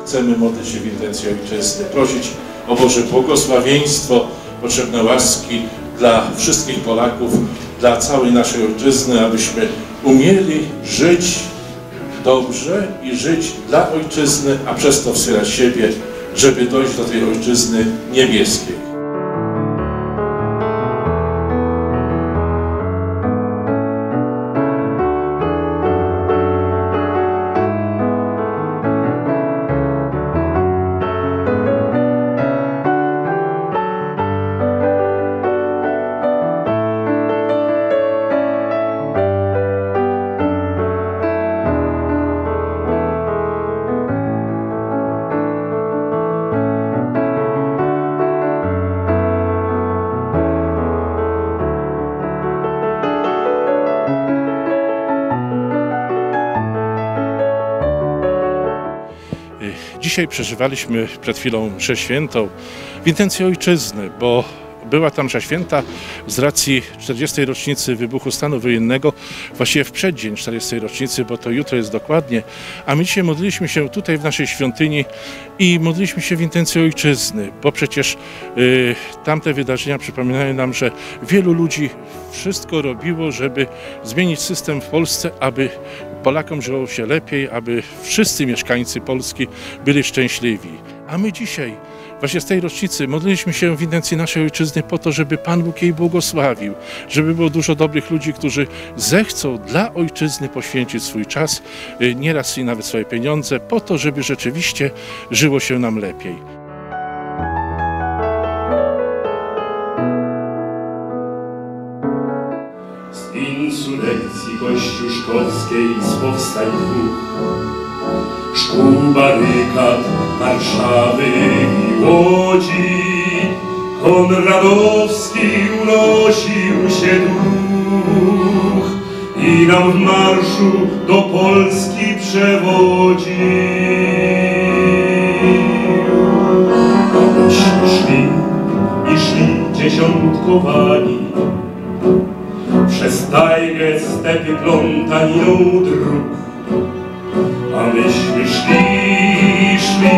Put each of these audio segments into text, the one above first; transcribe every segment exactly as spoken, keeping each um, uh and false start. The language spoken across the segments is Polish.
chcemy modlić się w intencji ojczyzny, prosić o Boże błogosławieństwo, potrzebne łaski dla wszystkich Polaków, dla całej naszej ojczyzny, abyśmy umieli żyć dobrze i żyć dla ojczyzny, a przez to wspierać siebie, żeby dojść do tej ojczyzny niebieskiej. Dzisiaj przeżywaliśmy przed chwilą mszę świętą w intencji ojczyzny, bo była ta msza święta z racji czterdziestej rocznicy wybuchu stanu wojennego, właściwie w przeddzień czterdziestej rocznicy, bo to jutro jest dokładnie, a my dzisiaj modliliśmy się tutaj w naszej świątyni i modliliśmy się w intencji ojczyzny, bo przecież y, tamte wydarzenia przypominają nam, że wielu ludzi wszystko robiło, żeby zmienić system w Polsce, aby Polakom żyło się lepiej, aby wszyscy mieszkańcy Polski byli szczęśliwi. A my dzisiaj, właśnie z tej rocznicy, modliliśmy się w intencji naszej ojczyzny po to, żeby Pan Bóg jej błogosławił, żeby było dużo dobrych ludzi, którzy zechcą dla ojczyzny poświęcić swój czas, nieraz i nawet swoje pieniądze, po to, żeby rzeczywiście żyło się nam lepiej. Z insurekcji kościuszkowskiej, z powstań dwóch, szkół, barykad, Warszawy i Łodzi, konradowski unosił się duch i nam w marszu do Polski przewodzi. A myśmy szli i szli dziesiątkowani przez tajgę, stepy plątaniną dróg. A myśmy szli, szli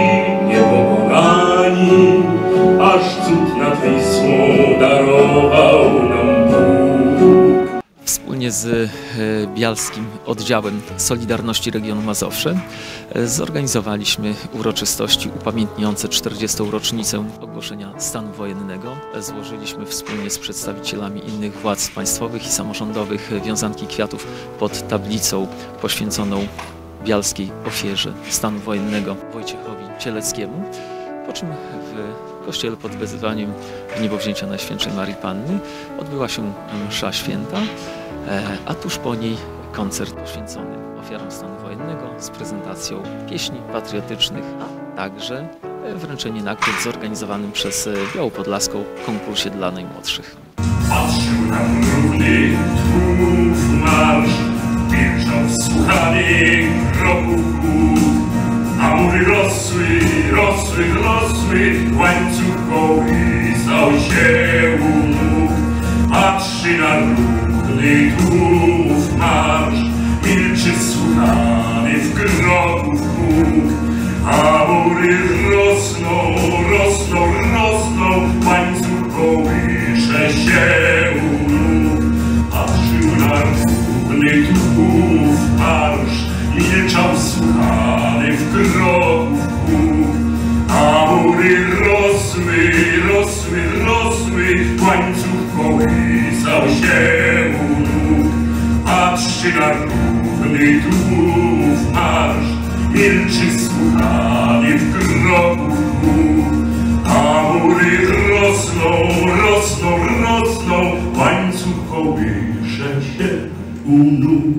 niepokonani, aż cud nad Wisłą darował nam Bóg. Wspólnie z Bialskim Oddziałem Solidarności Regionu Mazowsze zorganizowaliśmy uroczystości upamiętniające czterdziestą rocznicę ogłoszenia stanu wojennego. Złożyliśmy wspólnie z przedstawicielami innych władz państwowych i samorządowych wiązanki kwiatów pod tablicą poświęconą bialskiej ofierze stanu wojennego Wojciechowi Cieleckiemu, po czym w kościele pod wezwaniem Niebowzięcia Najświętszej Marii Panny odbyła się msza święta, a tuż po niej koncert poświęcony ofiarom stanu wojennego z prezentacją pieśni patriotycznych, a także wręczenie nagród zorganizowanym przez Białopodlaską konkursie dla najmłodszych. Patrzył na równy tłumów marsz, milczał wsłuchany kroków głód, a mury rosły, rosły, rosły, łańcuch kołysał się u nóg. Patrzy na równy tłumów marsz, milczy słuchany w kroków huk, a mury rosną, rosną, rosną, łańcuch kołysze się u nóg. Patrzył na równy tłumów marsz, milczał słuchany w kroków huk, a mury rosły, rosły, rosły, łańcuch kołysał się u nóg. Patrzy na równy tłumów marsz, milczy słuchany w kroków huk, a mury rosną, rosną, rosną, łańcuch kołysze się u nóg.